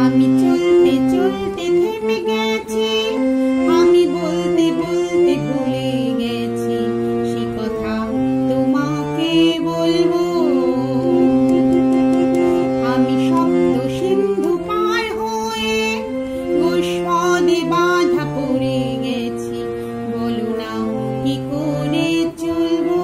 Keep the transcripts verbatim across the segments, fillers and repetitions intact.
আমি চলতে চলতে থেমে গেছি, আমি বলতে বলতে ভুলে গেছি, সে কথা তোমাকে বলবো। আমি শব্দ সিন্ধু পার হয়ে গোষ্পদে বাধা পড়ে গেছি, বলো না কি করে চলবো।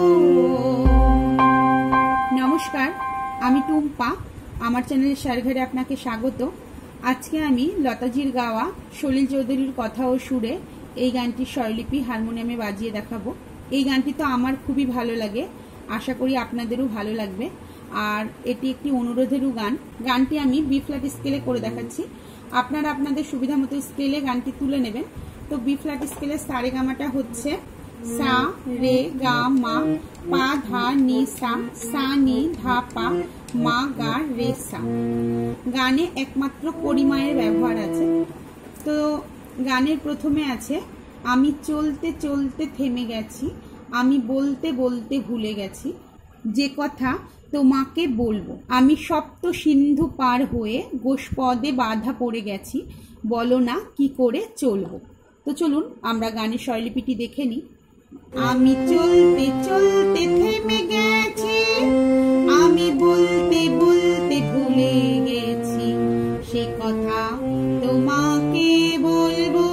নমস্কার, আমি টুম্পা। আমার চ্যানেল সারঘরে আপনাকে স্বাগত। আজকে আমি লতাজির গাওয়া সলিল চৌধুরীর কথা ও সুরে এই গানটির স্বরলিপি হারমোনিয়ামে বাজিয়ে দেখাবো। এই গানটি তো আমার খুবই ভালো লাগে, আশা করি আপনাদেরও ভালো লাগবে। আর এটি একটি অনুরোধেরও গান। গানটি আমি বি ফ্ল্যাট স্কেলে করে দেখাচ্ছি, আপনারা আপনাদের সুবিধা মতো স্কেলে গানটি তুলে নেবেন। তো বি ফ্ল্যাট স্কেলের সারেগামাটা হচ্ছে সা রে গা মা, পা ধা নি সা, সা নি ধা পা, মা গা রে সা। গানে একমাত্র পরিমায়ের ব্যবহার আছে। তো গানের প্রথমে আছে আমি চলতে চলতে থেমে গেছি, আমি বলতে বলতে ভুলে গেছি, যে কথা তোমাকে বলবো। আমি সপ্ত সিন্ধু পার হয়ে গোষ্পদে বাধা পড়ে গেছি, বলো না কি করে চলবো। তো চলুন আমরা গানের স্বরলিপিটি দেখে নিই। আমি চলতে চলতে থেমে গেছি, আমি বলতে বলতে ভুলে গেছি, সে কথা তোমাকে বলবো।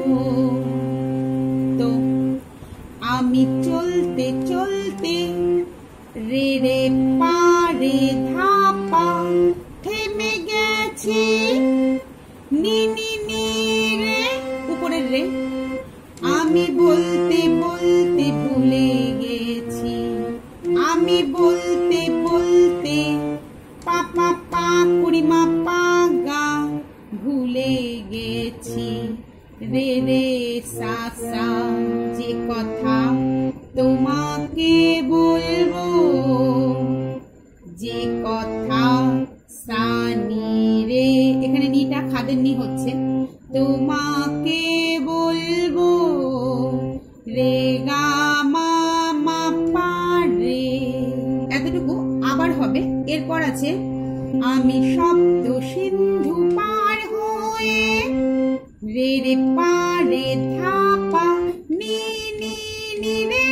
তো আমি চলতে চলতে রে রে পা রে ধা পা থেমে গেছি, নি নি নি রে উপরের রে, আমি বলতে বলতে ভুলে গেছি, আমি বলতে বলতে পা পা পা কুড়িমা পা গা ভুলে গেছি, রে রে সা সা, যে কথা তোমাকে বলবো, যে কথা সা নি রে, এখানে নিটা খাদের নি হচ্ছে, তোমাকে বলবো, রে গা মা মা পা রে, এতটুকু আবার হবে। এরপর আছে আমি শব্দ সিন্ধু পার হয়ে রে রে পা রে ধা পা, নি নি নি রে,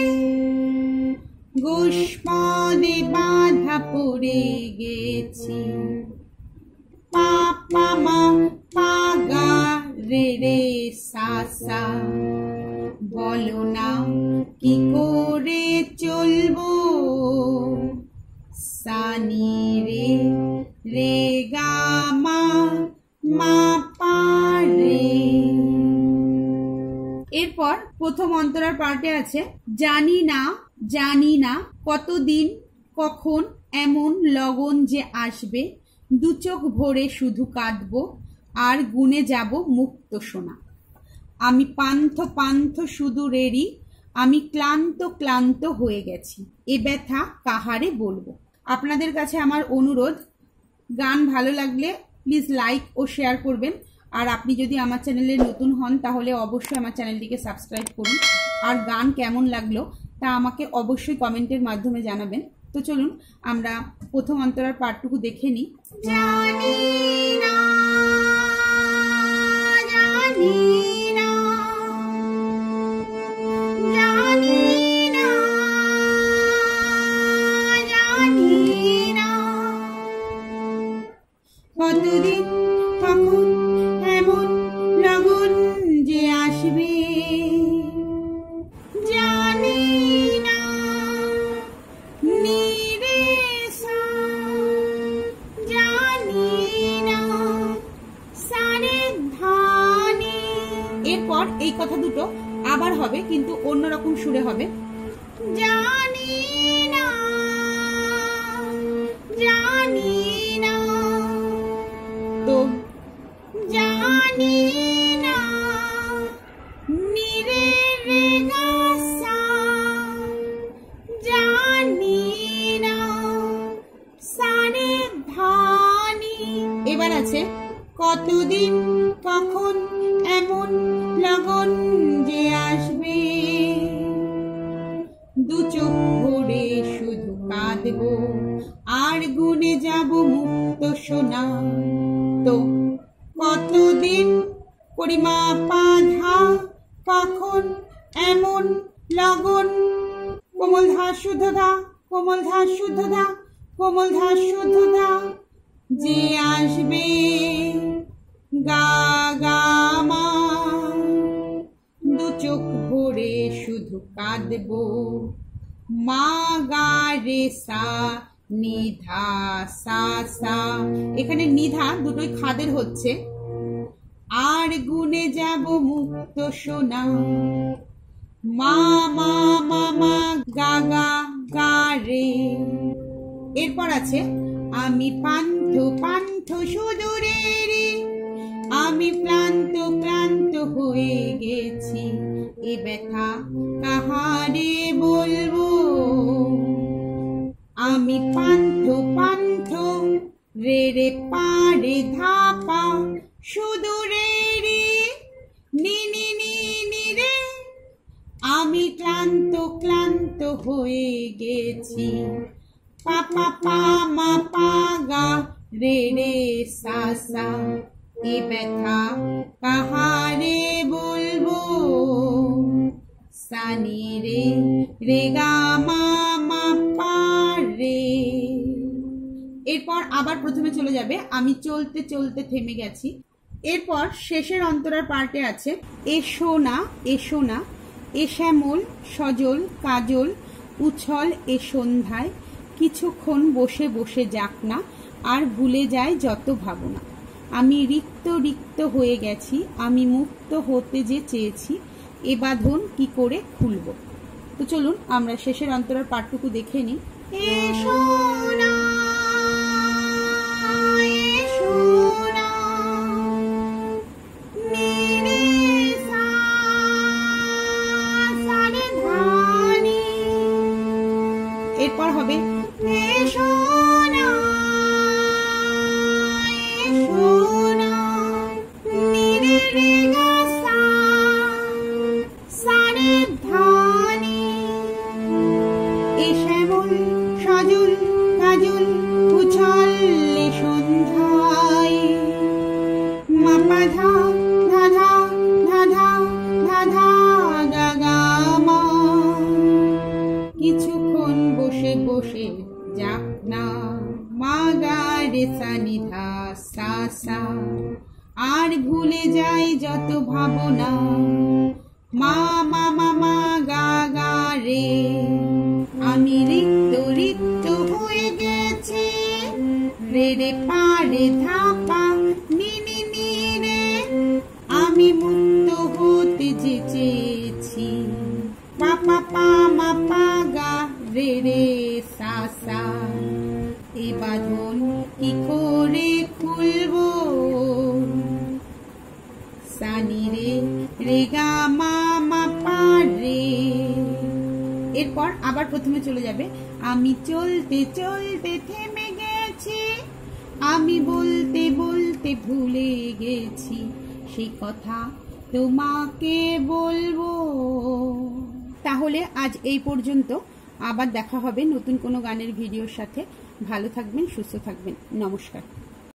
গোষ্পদে বাধা পড়ে গেছি, পা পা মা পা গা রে রে সা সা, বলো না কি করে চলবো, সা নি রে রে গা মা মা পা রে। এরপর প্রথম অন্তরার পার্টে আছে জানি না জানি না কতদিন কখন এমন লগন যে আসবে, দু চোখ ভরে শুধু কাঁদবো আর গুনে যাব মুক্ত সোনা। আমি পান্থ পান্থ শুধু রেড়ি, আমি ক্লান্ত ক্লান্ত হয়ে গেছি, এ ব্যথা কাহারে বলবো। আপনাদের কাছে আমার অনুরোধ, গান ভালো লাগলে প্লিজ লাইক ও শেয়ার করবেন। আর আপনি যদি আমার চ্যানেলে নতুন হন তাহলে অবশ্যই আমার চ্যানেলটিকে সাবস্ক্রাইব করুন। আর গান কেমন লাগলো তা আমাকে অবশ্যই কমেন্টের মাধ্যমে জানাবেন। তো চলুন আমরা প্রথম অন্তরার পার্টটুকু দেখে নিই। জানি না জানি না জানি না জানি না কতদিন কখন এমন লগন যে আসবে, জানি না নি রে সা, জানি না সা রে ধা নি। এরপর এই কথা দুটো আবার হবে কিন্তু অন্যরকম সুরে হবে। জানি না জানি না, তো জানি না নি রে রে গা সা, জানি না সা রে ধা নি। এবার আছে কতদিন কখন এমন লগন যে আসবে, দু চোখ ভরে শুধু কাঁদবো আর গুনে যাব মুক্ত সোনা। তো করিমা পা ধা কখন এমন লগন, কোমল ধা শুদ্ধ ধা কোমল ধা শুদ্ধ ধা কোমল ধা শুদ্ধ ধা, যে আসবে গা গা মা, দু চোখ ভরে শুধু কাঁদবো, মা গা রে সা নিধা সা সা। এখানে নিধা দুটোই খাদের হচ্ছে। আর গুনে যাব মুক্ত সোনা, মা মা মা মা গা গা গা রে। এরপর আছে আমি পান্থ পান্থ সুদূরে রে, আমি ক্লান্ত ক্লান্ত হয়ে গেছি, এ ব্যথা কাহারে বলবো। আমি পান্থ পান্থ রে রে পারে ধাপা সুদূরে রে, নি নি নি নি রে, আমি ক্লান্ত ক্লান্ত হয়ে গেছি, পা পা পা মা পা গা রে রে সা সা, এ ব্যথা কাহারে বলবো, সানি রে রে গা মা মা পা রে। এরপর আবার প্রথমে চলে যাবে আমি চলতে চলতে থেমে গেছি। এরপর শেষের অন্তরার পার্টে আছে এসো না এসো না, এ শ্যামল সজল কাজল উছল এ সন্ধ্যায়, কিছুক্ষণ বসে বসে যাক না, আর ভুলে যায় যত ভাবনা। আমি রিক্ত রিক্ত হয়ে গেছি, আমি মুক্ত হতে যে চেয়েছি, এ বাঁধন কি করে খুলব। তো চলুন আমরা শেষের অন্তরার পাঠটুকু দেখে নিই। এসো না এসো না, নি রে সা সা রে ধা নি। এরপর হবে এসো না এসো না, নি রে রে গা সা সা রে ধা নি। এ শ্যামল সজল কাজল উছল এ সন্ধ্যায়, মা পা ধা ধা ধা ধা ধা ধা ধা গা গা মা, কিছুক্ষণ বসে বসে যাক না, মা গা রে সা নি ধা সা সা, আর ভুলে যাই যত ভাবনা, মা মা মা মা গা গা রে। আমি রিক্ত রিক্ত হয়ে গেছি, রে রে পা রে ধা পা নি নি নি রে, আমি মুক্ত হতে যে চেয়েছি, পা পা পা মা পা গা রে রে সা সা, এ বাঁধন কি করে খুলবো, সানি রে রে গা মা মা পা রে। এরপর আবার প্রথমে চলে যাবে আমি চলতে চলতে থেমে গেছি, আমি বলতে বলতে ভুলে গেছি, সেই কথা তোমাকে বলবো। তাহলে আজ এই পর্যন্ত, আবার দেখা হবে নতুন কোনো গানের ভিডিওর সাথে। ভালো থাকবেন, সুস্থ থাকবেন, নমস্কার।